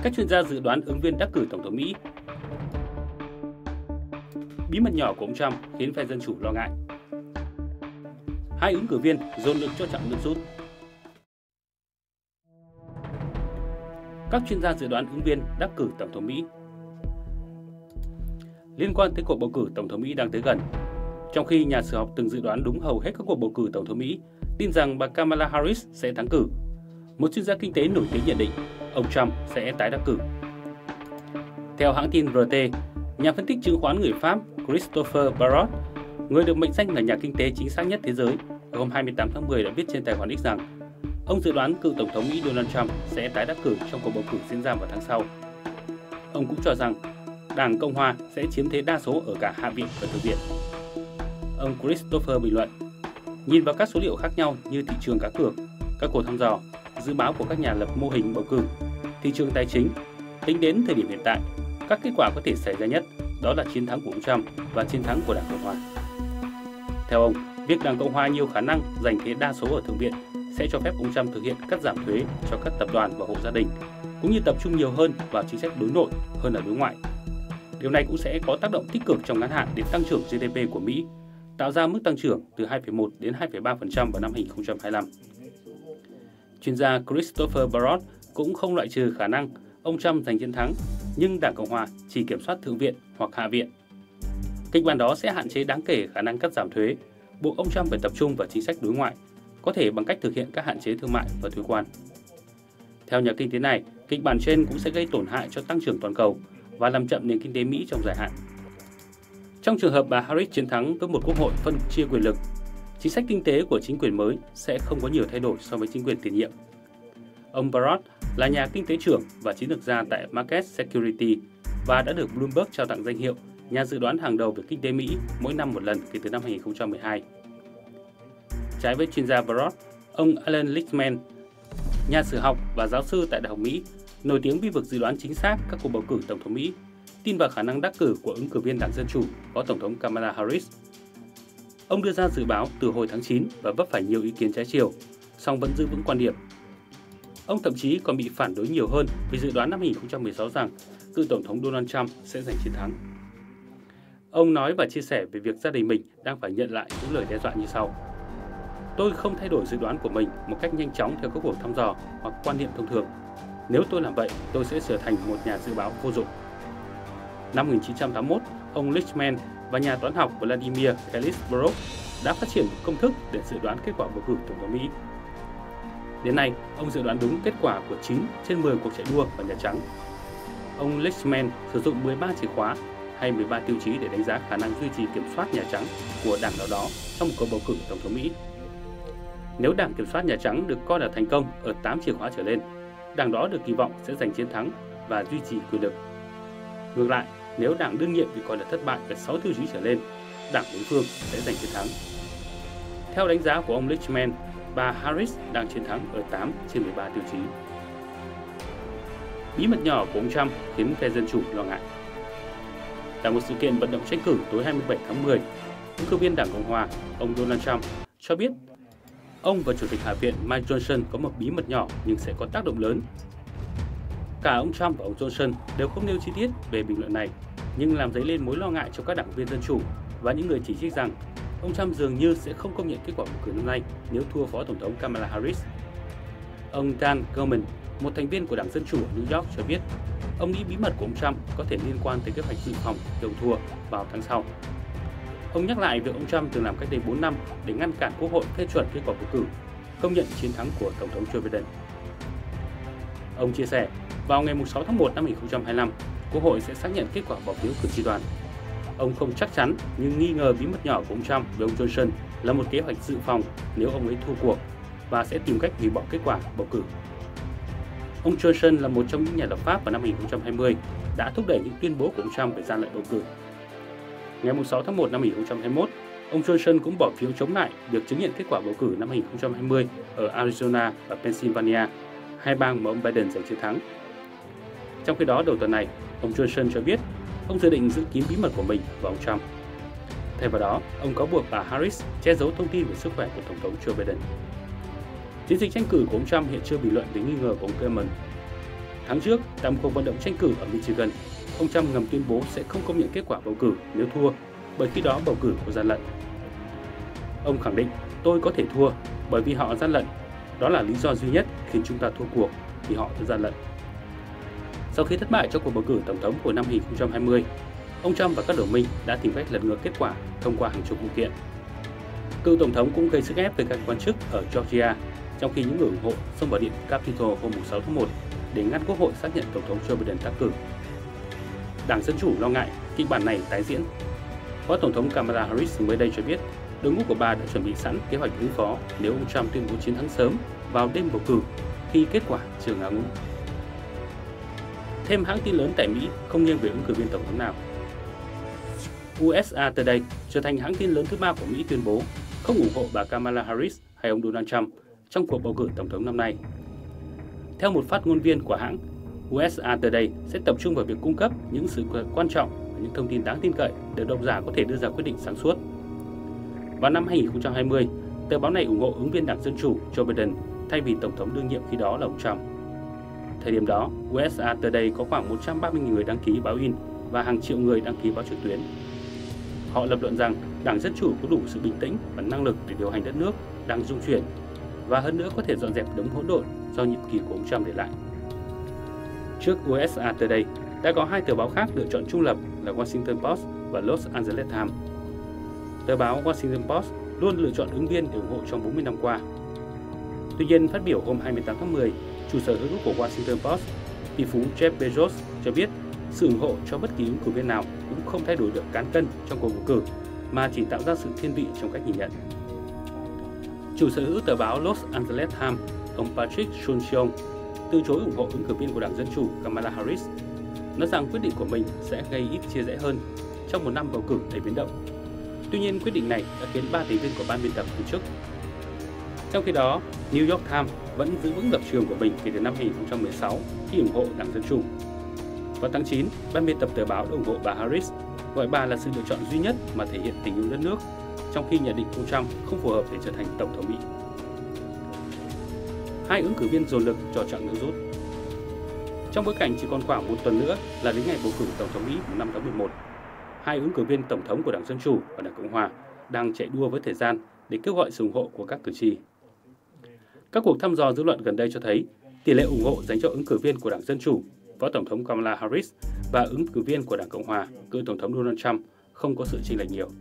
Các chuyên gia dự đoán ứng viên đắc cử Tổng thống Mỹ. Bí mật nhỏ của ông Trump khiến phe Dân Chủ lo ngại. Hai ứng cử viên dồn lực cho chặng nước rút. Các chuyên gia dự đoán ứng viên đắc cử Tổng thống Mỹ. Liên quan tới cuộc bầu cử Tổng thống Mỹ đang tới gần, trong khi nhà sử học từng dự đoán đúng hầu hết các cuộc bầu cử Tổng thống Mỹ, tin rằng bà Kamala Harris sẽ thắng cử, một chuyên gia kinh tế nổi tiếng nhận định ông Trump sẽ tái đắc cử. Theo hãng tin RT, nhà phân tích chứng khoán người Pháp Christopher Barrot, người được mệnh danh là nhà kinh tế chính xác nhất thế giới, hôm 28 tháng 10 đã viết trên tài khoản X rằng ông dự đoán cựu Tổng thống Mỹ Donald Trump sẽ tái đắc cử trong cuộc bầu cử diễn ra vào tháng sau. Ông cũng cho rằng Đảng Cộng hòa sẽ chiếm thế đa số ở cả Hạ viện và Thượng viện. Ông Christopher bình luận, nhìn vào các số liệu khác nhau như thị trường cá cược, các cuộc thăm dò, dự báo của các nhà lập mô hình bầu cử, thị trường tài chính, tính đến thời điểm hiện tại, các kết quả có thể xảy ra nhất đó là chiến thắng của ông Trump và chiến thắng của Đảng Cộng hòa. Theo ông, việc Đảng Cộng hòa nhiều khả năng giành thế đa số ở Thượng viện sẽ cho phép ông Trump thực hiện cắt giảm thuế cho các tập đoàn và hộ gia đình, cũng như tập trung nhiều hơn vào chính sách đối nội hơn là đối ngoại. Điều này cũng sẽ có tác động tích cực trong ngắn hạn đến tăng trưởng GDP của Mỹ, tạo ra mức tăng trưởng từ 2,1 đến 2,3% vào năm 2025. Chuyên gia Christopher Barrot cũng không loại trừ khả năng ông Trump giành chiến thắng, nhưng Đảng Cộng hòa chỉ kiểm soát Thượng viện hoặc Hạ viện. Kịch bản đó sẽ hạn chế đáng kể khả năng cắt giảm thuế, buộc ông Trump phải tập trung vào chính sách đối ngoại, có thể bằng cách thực hiện các hạn chế thương mại và thuế quan. Theo nhà kinh tế này, kịch bản trên cũng sẽ gây tổn hại cho tăng trưởng toàn cầu và làm chậm nền kinh tế Mỹ trong dài hạn. Trong trường hợp bà Harris chiến thắng với một quốc hội phân chia quyền lực, chính sách kinh tế của chính quyền mới sẽ không có nhiều thay đổi so với chính quyền tiền nhiệm. Ông Barrot là nhà kinh tế trưởng và chiến lược gia tại Market Security và đã được Bloomberg trao tặng danh hiệu nhà dự đoán hàng đầu về kinh tế Mỹ mỗi năm một lần kể từ năm 2012. Trái với chuyên gia Barrot, ông Alan Lichtman, nhà sử học và giáo sư tại Đại học Mỹ, nổi tiếng vì việc dự đoán chính xác các cuộc bầu cử Tổng thống Mỹ, tin vào khả năng đắc cử của ứng cử viên Đảng Dân Chủ có Tổng thống Kamala Harris. Ông đưa ra dự báo từ hồi tháng 9 và vấp phải nhiều ý kiến trái chiều, song vẫn giữ vững quan điểm. Ông thậm chí còn bị phản đối nhiều hơn vì dự đoán năm 2016 rằng cựu Tổng thống Donald Trump sẽ giành chiến thắng. Ông nói và chia sẻ về việc gia đình mình đang phải nhận lại những lời đe dọa như sau. Tôi không thay đổi dự đoán của mình một cách nhanh chóng theo các cuộc thăm dò hoặc quan niệm thông thường. Nếu tôi làm vậy, tôi sẽ trở thành một nhà dự báo vô dụng. Năm 1981, ông Lichtman và nhà toán học Vladimir Kalisburov đã phát triển một công thức để dự đoán kết quả bầu cử Tổng thống Mỹ. Đến nay, ông dự đoán đúng kết quả của 9 trên 10 cuộc chạy đua vào Nhà Trắng. Ông Lichtman sử dụng 13 chìa khóa hay 13 tiêu chí để đánh giá khả năng duy trì kiểm soát Nhà Trắng của đảng nào đó trong một cuộc bầu cử Tổng thống Mỹ. Nếu đảng kiểm soát Nhà Trắng được coi là thành công ở 8 chìa khóa trở lên, đảng đó được kỳ vọng sẽ giành chiến thắng và duy trì quyền lực. Ngược lại, nếu đảng đương nhiệm bị coi là thất bại ở 6 tiêu chí trở lên, đảng đối phương sẽ giành chiến thắng. Theo đánh giá của ông Lichtman, bà Harris đang chiến thắng ở 8 trên 13 tiêu chí. Bí mật nhỏ của ông Trump khiến phe Dân Chủ lo ngại. Tại một sự kiện vận động tranh cử tối 27 tháng 10, ứng cử viên Đảng Cộng hòa, ông Donald Trump, cho biết ông và Chủ tịch Hạ viện Mike Johnson có một bí mật nhỏ nhưng sẽ có tác động lớn. Cả ông Trump và ông Johnson đều không nêu chi tiết về bình luận này, nhưng làm dấy lên mối lo ngại cho các đảng viên Dân Chủ và những người chỉ trích rằng ông Trump dường như sẽ không công nhận kết quả bầu cử năm nay nếu thua Phó Tổng thống Kamala Harris. Ông Dan Goldman, một thành viên của Đảng Dân Chủ ở New York cho biết, ông nghĩ bí mật của ông Trump có thể liên quan tới kế hoạch dự phòng khi ông thua vào tháng sau. Ông nhắc lại việc ông Trump từng làm cách đây 4 năm để ngăn cản Quốc hội phê chuẩn kết quả bầu cử, công nhận chiến thắng của Tổng thống Joe Biden. Ông chia sẻ, vào ngày 6 tháng 1 năm 2025, Quốc hội sẽ xác nhận kết quả bỏ phiếu cử tri đoàn. Ông không chắc chắn nhưng nghi ngờ bí mật nhỏ của ông Trump với ông Johnson là một kế hoạch dự phòng nếu ông ấy thua cuộc và sẽ tìm cách hủy bỏ kết quả bầu cử. Ông Johnson là một trong những nhà lập pháp vào năm 2020 đã thúc đẩy những tuyên bố của ông Trump về gian lận bầu cử. Ngày 6 tháng 1 năm 2021, ông Johnson cũng bỏ phiếu chống lại việc chứng nhận kết quả bầu cử năm 2020 ở Arizona và Pennsylvania, hai bang mà ông Biden giành chiến thắng. Trong khi đó, đầu tuần này, ông Johnson cho biết ông dự định giữ kín bí mật của mình và ông Trump. Thay vào đó, ông cáo buộc bà Harris che giấu thông tin về sức khỏe của Tổng thống Joe Biden. Chiến dịch tranh cử của ông Trump hiện chưa bình luận về nghi ngờ của ông Goldman. Tháng trước, tại một cuộc vận động tranh cử ở Michigan, ông Trump ngầm tuyên bố sẽ không công nhận kết quả bầu cử nếu thua, bởi khi đó bầu cử có gian lận. Ông khẳng định, tôi có thể thua bởi vì họ gian lận. Đó là lý do duy nhất khiến chúng ta thua cuộc, vì họ đã gian lận. Sau khi thất bại trong cuộc bầu cử tổng thống của năm 2020, ông Trump và các đồng minh đã tìm cách lật ngược kết quả thông qua hàng chục vụ kiện. Cựu tổng thống cũng gây sức ép với các quan chức ở Georgia, trong khi những người ủng hộ xông vào điện Capitol hôm 6 tháng 1 để ngăn Quốc hội xác nhận Tổng thống Joe Biden đắc cử. Đảng Dân Chủ lo ngại kịch bản này tái diễn. Phó Tổng thống Kamala Harris mới đây cho biết đội ngũ của bà đã chuẩn bị sẵn kế hoạch ứng phó nếu ông Trump tuyên bố chiến thắng sớm vào đêm bầu cử khi kết quả chưa ngã ngũ. Thêm hãng tin lớn tại Mỹ không nghiêng về ứng cử viên tổng thống nào. USA Today trở thành hãng tin lớn thứ ba của Mỹ tuyên bố không ủng hộ bà Kamala Harris hay ông Donald Trump trong cuộc bầu cử tổng thống năm nay. Theo một phát ngôn viên của hãng, USA Today sẽ tập trung vào việc cung cấp những sự quan trọng và những thông tin đáng tin cậy để độc giả có thể đưa ra quyết định sáng suốt. Vào năm 2020, tờ báo này ủng hộ ứng viên Đảng Dân Chủ Joe Biden thay vì Tổng thống đương nhiệm khi đó là ông Trump. Thời điểm đó, USA Today có khoảng 130.000 người đăng ký báo in và hàng triệu người đăng ký báo trực tuyến. Họ lập luận rằng Đảng Dân Chủ có đủ sự bình tĩnh và năng lực để điều hành đất nước đang rung chuyển và hơn nữa có thể dọn dẹp đống hỗn độn do nhiệm kỳ của ông Trump để lại. Trước USA Today, đã có hai tờ báo khác lựa chọn trung lập là Washington Post và Los Angeles Times. Tờ báo Washington Post luôn lựa chọn ứng viên để ủng hộ trong 40 năm qua. Tuy nhiên, phát biểu hôm 28 tháng 10, chủ sở hữu của Washington Post, tỷ phú Jeff Bezos cho biết sự ủng hộ cho bất kỳ ứng cử viên nào cũng không thay đổi được cán cân trong cuộc bầu cử, mà chỉ tạo ra sự thiên vị trong cách nhìn nhận. Chủ sở hữu tờ báo Los Angeles Times, ông Patrick Soon-Shiong, từ chối ủng hộ ứng cử viên của Đảng Dân Chủ Kamala Harris, nói rằng quyết định của mình sẽ gây ít chia rẽ hơn trong một năm bầu cử đầy biến động. Tuy nhiên, quyết định này đã khiến 3 thành viên của ban biên tập từ chức. Trong khi đó, New York Times vẫn giữ vững lập trường của mình kể từ năm 2016 khi ủng hộ Đảng Dân Chủ. Vào tháng 9, ban biên tập tờ báo đã ủng hộ bà Harris, gọi bà là sự lựa chọn duy nhất mà thể hiện tình yêu đất nước, trong khi nhận định ông Trump không phù hợp để trở thành Tổng thống Mỹ. Hai ứng cử viên dồn lực cho chặng nước rút. Trong bối cảnh chỉ còn khoảng một tuần nữa là đến ngày bầu cử Tổng thống Mỹ mùng 5 tháng 11, hai ứng cử viên Tổng thống của Đảng Dân Chủ và Đảng Cộng Hòa đang chạy đua với thời gian để kêu gọi sự ủng hộ của các cử tri. Các cuộc thăm dò dư luận gần đây cho thấy tỷ lệ ủng hộ dành cho ứng cử viên của Đảng Dân Chủ, Phó Tổng thống Kamala Harris và ứng cử viên của Đảng Cộng Hòa, cựu Tổng thống Donald Trump không có sự chênh lệch nhiều.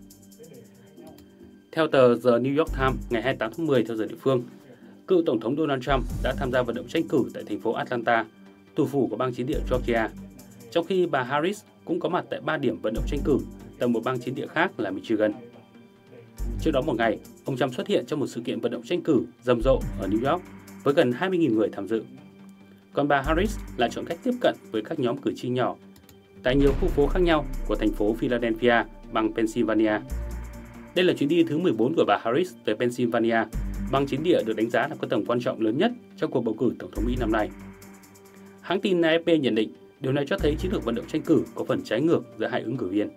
Theo tờ The New York Times ngày 28 tháng 10 theo giờ địa phương, cựu Tổng thống Donald Trump đã tham gia vận động tranh cử tại thành phố Atlanta, thủ phủ của bang chiến địa Georgia, trong khi bà Harris cũng có mặt tại 3 điểm vận động tranh cử tại một bang chiến địa khác là Michigan. Trước đó một ngày, ông Trump xuất hiện trong một sự kiện vận động tranh cử rầm rộ ở New York với gần 20.000 người tham dự. Còn bà Harris lại chọn cách tiếp cận với các nhóm cử tri nhỏ tại nhiều khu phố khác nhau của thành phố Philadelphia, bang Pennsylvania. Đây là chuyến đi thứ 14 của bà Harris tới Pennsylvania, bang chiến địa được đánh giá là có tầm quan trọng lớn nhất trong cuộc bầu cử Tổng thống Mỹ năm nay. Hãng tin AFP nhận định điều này cho thấy chiến lược vận động tranh cử có phần trái ngược giữa hai ứng cử viên.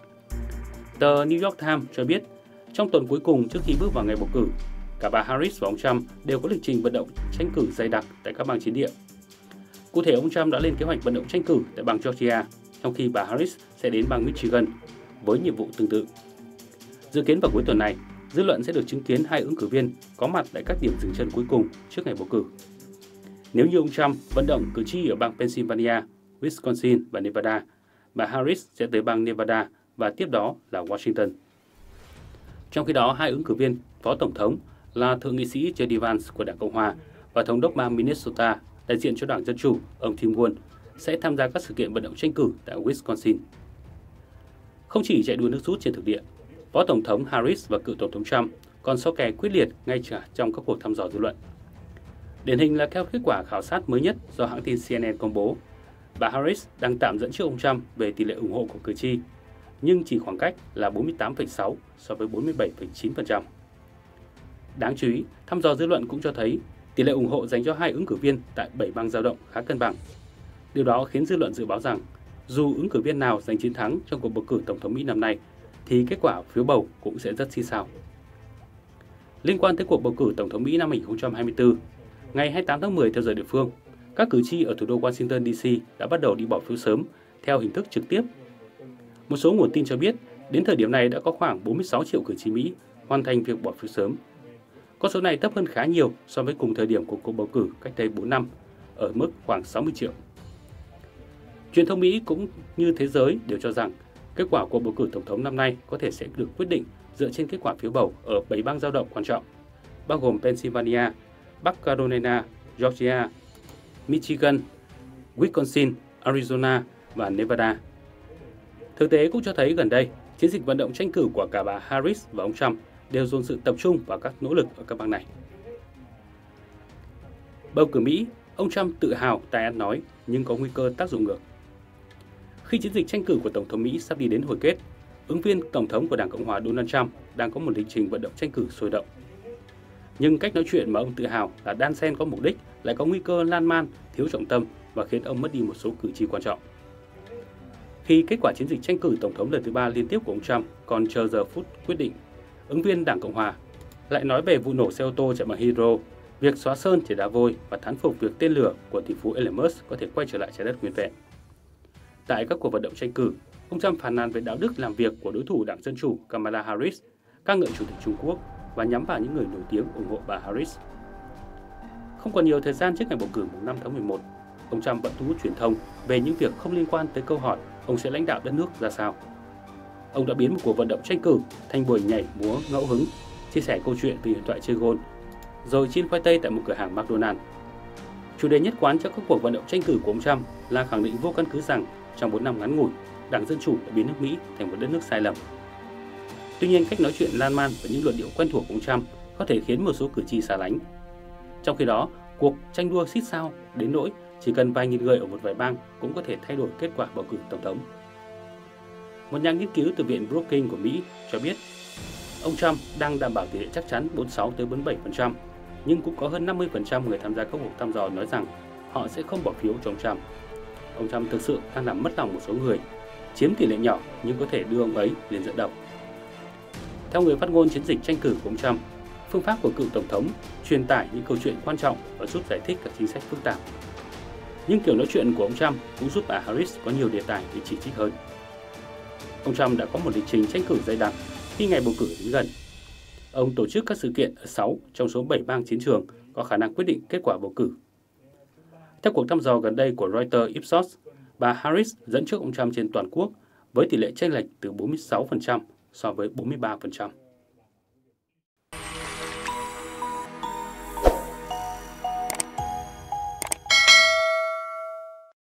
Tờ New York Times cho biết, trong tuần cuối cùng trước khi bước vào ngày bầu cử, cả bà Harris và ông Trump đều có lịch trình vận động tranh cử dày đặc tại các bang chiến địa. Cụ thể, ông Trump đã lên kế hoạch vận động tranh cử tại bang Georgia, trong khi bà Harris sẽ đến bang Michigan với nhiệm vụ tương tự. Dự kiến vào cuối tuần này, dư luận sẽ được chứng kiến hai ứng cử viên có mặt tại các điểm dừng chân cuối cùng trước ngày bầu cử. Nếu như ông Trump vận động cử tri ở bang Pennsylvania, Wisconsin và Nevada, bà Harris sẽ tới bang Nevada và tiếp đó là Washington. Trong khi đó, hai ứng cử viên phó tổng thống là thượng nghị sĩ JD Vance của Đảng Cộng Hòa và thống đốc bang Minnesota đại diện cho Đảng Dân Chủ, ông Tim Walz, sẽ tham gia các sự kiện vận động tranh cử tại Wisconsin. Không chỉ chạy đua nước rút trên thực địa, Phó Tổng thống Harris và cựu Tổng thống Trump còn so kè quyết liệt ngay cả trong các cuộc thăm dò dư luận. Điển hình là theo kết quả khảo sát mới nhất do hãng tin CNN công bố, bà Harris đang tạm dẫn trước ông Trump về tỷ lệ ủng hộ của cử tri, nhưng chỉ khoảng cách là 48,6 so với 47,9%. Đáng chú ý, thăm dò dư luận cũng cho thấy tỷ lệ ủng hộ dành cho hai ứng cử viên tại 7 bang dao động khá cân bằng. Điều đó khiến dư luận dự báo rằng dù ứng cử viên nào giành chiến thắng trong cuộc bầu cử Tổng thống Mỹ năm nay, thì kết quả phiếu bầu cũng sẽ rất xì xào. Liên quan tới cuộc bầu cử Tổng thống Mỹ năm 2024, ngày 28 tháng 10 theo giờ địa phương, các cử tri ở thủ đô Washington DC đã bắt đầu đi bỏ phiếu sớm theo hình thức trực tiếp. Một số nguồn tin cho biết, đến thời điểm này đã có khoảng 46 triệu cử tri Mỹ hoàn thành việc bỏ phiếu sớm. Con số này thấp hơn khá nhiều so với cùng thời điểm của cuộc bầu cử cách đây 4 năm, ở mức khoảng 60 triệu. Truyền thông Mỹ cũng như thế giới đều cho rằng kết quả cuộc bầu cử tổng thống năm nay có thể sẽ được quyết định dựa trên kết quả phiếu bầu ở 7 bang dao động quan trọng, bao gồm Pennsylvania, Bắc Carolina, Georgia, Michigan, Wisconsin, Arizona và Nevada. Thực tế cũng cho thấy gần đây, chiến dịch vận động tranh cử của cả bà Harris và ông Trump đều dồn sự tập trung vào các nỗ lực ở các bang này. Bầu cử Mỹ, ông Trump tự hào tài ăn nói nhưng có nguy cơ tác dụng ngược. Khi chiến dịch tranh cử của Tổng thống Mỹ sắp đi đến hồi kết, ứng viên Tổng thống của Đảng Cộng hòa Donald Trump đang có một lịch trình vận động tranh cử sôi động. Nhưng cách nói chuyện mà ông tự hào là đan xen có mục đích lại có nguy cơ lan man, thiếu trọng tâm và khiến ông mất đi một số cử tri quan trọng. Khi kết quả chiến dịch tranh cử Tổng thống lần thứ 3 liên tiếp của ông Trump còn chờ giờ phút quyết định, ứng viên Đảng Cộng hòa lại nói về vụ nổ xe ô tô chạy bằng hydro, việc xóa sơn chỉ đá vôi và thán phục việc tên lửa của tỷ phú Elon Musk có thể quay trở lại trái đất nguyên vẹn. Tại các cuộc vận động tranh cử, ông Trump phàn nàn về đạo đức làm việc của đối thủ Đảng Dân Chủ Kamala Harris, ca ngợi Chủ tịch Trung Quốc và nhắm vào những người nổi tiếng ủng hộ bà Harris. Không còn nhiều thời gian trước ngày bầu cử mùng 5 tháng 11, ông Trump vẫn thu hút truyền thông về những việc không liên quan tới câu hỏi ông sẽ lãnh đạo đất nước ra sao. Ông đã biến một cuộc vận động tranh cử thành buổi nhảy múa ngẫu hứng, chia sẻ câu chuyện về điện thoại chơi golf, rồi chiên khoai tây tại một cửa hàng McDonald's. Chủ đề nhất quán cho các cuộc vận động tranh cử của ông Trump là khẳng định vô căn cứ rằng trong 4 năm ngắn ngủi, Đảng Dân Chủ đã biến nước Mỹ thành một đất nước sai lầm. Tuy nhiên, cách nói chuyện lan man và những luận điệu quen thuộc của ông Trump có thể khiến một số cử tri xa lánh. Trong khi đó, cuộc tranh đua xít sao đến nỗi chỉ cần vài nghìn người ở một vài bang cũng có thể thay đổi kết quả bầu cử tổng thống. Một nhà nghiên cứu từ Viện Brookings của Mỹ cho biết, ông Trump đang đảm bảo tỷ lệ chắc chắn 46-47%, nhưng cũng có hơn 50% người tham gia các cuộc thăm dò nói rằng họ sẽ không bỏ phiếu cho ông Trump. Ông Trump thực sự đang làm mất lòng một số người, chiếm tỷ lệ nhỏ nhưng có thể đưa ông ấy lên dẫn đầu. Theo người phát ngôn chiến dịch tranh cử của ông Trump, phương pháp của cựu tổng thống truyền tải những câu chuyện quan trọng và giúp giải thích các chính sách phức tạp. Nhưng kiểu nói chuyện của ông Trump cũng giúp bà Harris có nhiều đề tài để chỉ trích hơn. Ông Trump đã có một lịch trình tranh cử dày đặc khi ngày bầu cử đến gần. Ông tổ chức các sự kiện ở 6 trong số 7 bang chiến trường có khả năng quyết định kết quả bầu cử. Theo cuộc thăm dò gần đây của Reuters Ipsos, bà Harris dẫn trước ông Trump trên toàn quốc với tỷ lệ chênh lệch từ 46% so với 43%.